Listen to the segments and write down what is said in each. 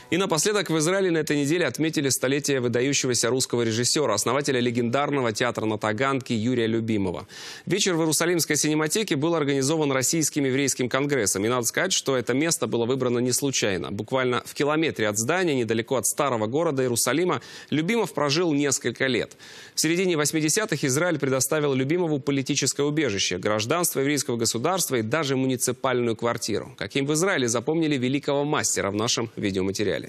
И напоследок в Израиле на этой неделе отметили столетие выдающегося русского режиссера, основателя легендарного театра на Таганке Юрия Любимова. Вечер в Иерусалимской синематеке был организован Российским еврейским конгрессом. И надо сказать, что это место было выбрано не случайно. Буквально в километре от здания, недалеко от старого города Иерусалима, Любимов прожил несколько лет. В середине 80-х Израиль предоставил Любимову политическое убежище, гражданство еврейского государства и даже муниципальную квартиру. Каким в Израиле запомнили великого мастера в нашем видеоматериале.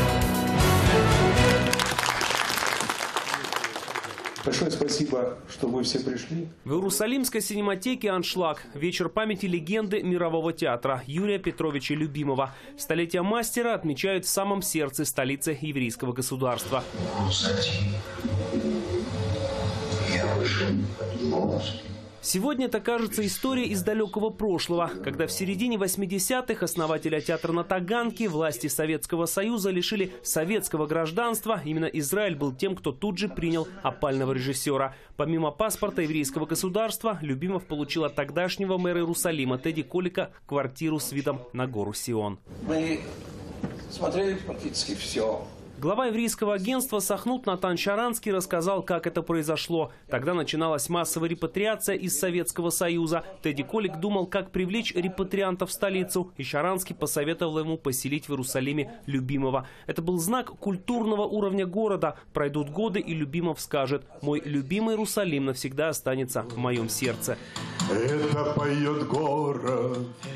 Большое спасибо, что вы все пришли. В Иерусалимской синематеке «Аншлаг» – вечер памяти легенды мирового театра Юрия Петровича Любимова. Столетие мастера отмечают в самом сердце столицы еврейского государства. Сегодня это, кажется, история из далекого прошлого, когда в середине 80-х основателя театра на Таганке власти Советского Союза лишили советского гражданства. Именно Израиль был тем, кто тут же принял опального режиссера. Помимо паспорта еврейского государства, Любимов получил от тогдашнего мэра Иерусалима Теди Колика квартиру с видом на гору Сион. Мы смотрели практически все. Глава еврейского агентства Сахнут Натан Шаранский рассказал, как это произошло. Тогда начиналась массовая репатриация из Советского Союза. Теди Колик думал, как привлечь репатриантов в столицу. И Шаранский посоветовал ему поселить в Иерусалиме Любимова. Это был знак культурного уровня города. Пройдут годы, и Любимов скажет: «Мой любимый Иерусалим навсегда останется в моем сердце». Это поет город,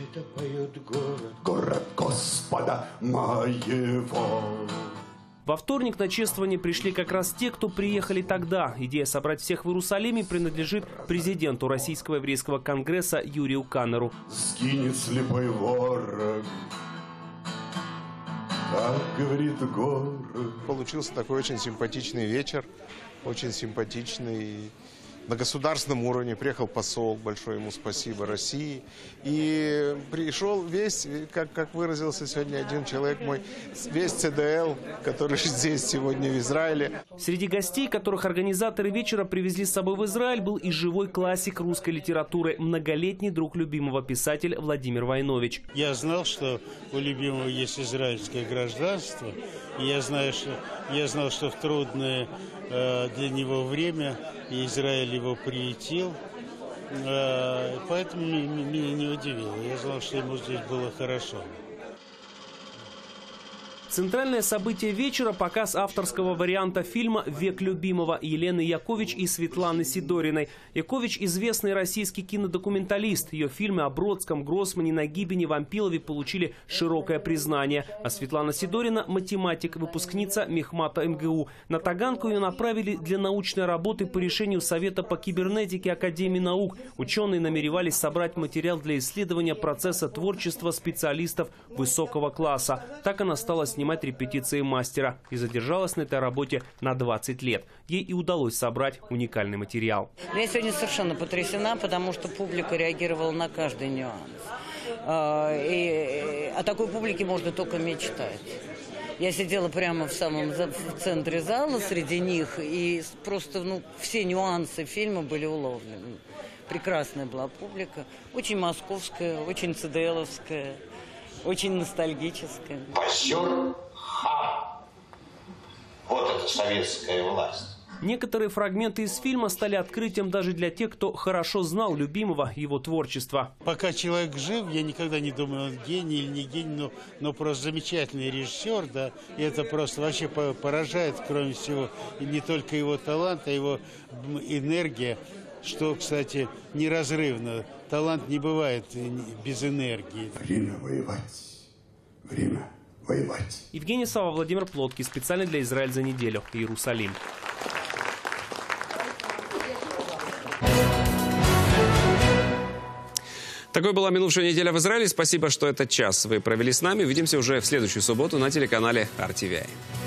город Господа моего. Во вторник на чествование пришли как раз те, кто приехали тогда. Идея собрать всех в Иерусалиме принадлежит президенту Российского еврейского конгресса Юрию Каннеру. Сгинет слепой ворог, как говорит город. Получился такой очень симпатичный вечер, очень симпатичный. На государственном уровне приехал посол, большое ему спасибо, России. И пришел весь, как выразился сегодня один человек мой, весь ЦДЛ, который здесь сегодня в Израиле. Среди гостей, которых организаторы вечера привезли с собой в Израиль, был и живой классик русской литературы, многолетний друг Любимова, писатель Владимир Войнович. Я знал, что у Любимова есть израильское гражданство. И я знал, что в трудное для него время Израиль его приютил, поэтому меня не удивило. Я знал, что ему здесь было хорошо. Центральное событие вечера – показ авторского варианта фильма «Век Любимова» Елены Якович и Светланы Сидориной. Якович – известный российский кинодокументалист. Ее фильмы о Бродском, Гроссмане, Нагибине, Вампилове получили широкое признание. А Светлана Сидорина – математик, выпускница Мехмата МГУ. На Таганку ее направили для научной работы по решению Совета по кибернетике Академии наук. Ученые намеревались собрать материал для исследования процесса творчества специалистов высокого класса. Так она стала снимать репетиции мастера и задержалась на этой работе на 20 лет. Ей и удалось собрать уникальный материал. Я сегодня совершенно потрясена, потому что публика реагировала на каждый нюанс. И о такой публике можно только мечтать. Я сидела прямо в центре зала среди них, и просто все нюансы фильма были уловлены. Прекрасная была публика, очень московская, очень ЦДЛовская. Очень ностальгическая. Позер хам. Вот это советская власть. Некоторые фрагменты из фильма стали открытием даже для тех, кто хорошо знал Любимова и его творчество. Пока человек жив, я никогда не думаю, он гений или не гений, но просто замечательный режиссер, да, и это просто вообще поражает, кроме всего, и не только его талант, а его энергия, что, кстати, неразрывно. Талант не бывает без энергии. Время воевать. Время воевать. Евгений Сава, Владимир Плоткий. Специально для «Израиль за неделю». Иерусалим. Такой была минувшая неделя в Израиле. Спасибо, что этот час вы провели с нами. Увидимся уже в следующую субботу на телеканале RTVI.